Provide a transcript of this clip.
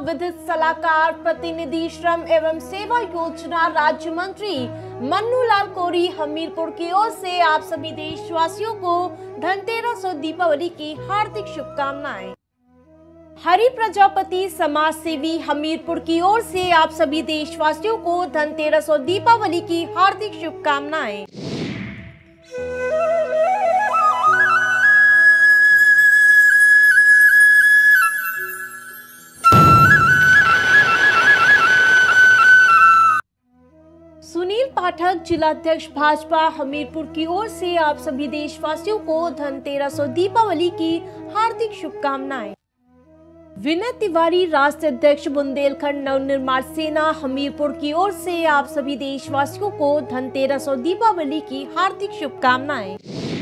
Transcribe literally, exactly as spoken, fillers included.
विधिक सलाहकार प्रतिनिधि श्रम एवं सेवा योजना राज्य मंत्री मन्नू लाल कोरी हमीरपुर की ओर से आप सभी देशवासियों को धनतेरस और दीपावली की हार्दिक शुभकामनाएं। हरि प्रजापति समाज सेवी हमीरपुर की ओर से आप सभी देशवासियों को धनतेरस और दीपावली की हार्दिक शुभकामनाएं। सुनील पाठक जिलाध्यक्ष भाजपा हमीरपुर की ओर से आप सभी देशवासियों को धनतेरस और दीपावली की हार्दिक शुभकामनाएं। विनय तिवारी राष्ट्रीय अध्यक्ष बुंदेलखंड नवनिर्माण सेना हमीरपुर की ओर से आप सभी देशवासियों को धनतेरस और दीपावली की हार्दिक शुभकामनाएं।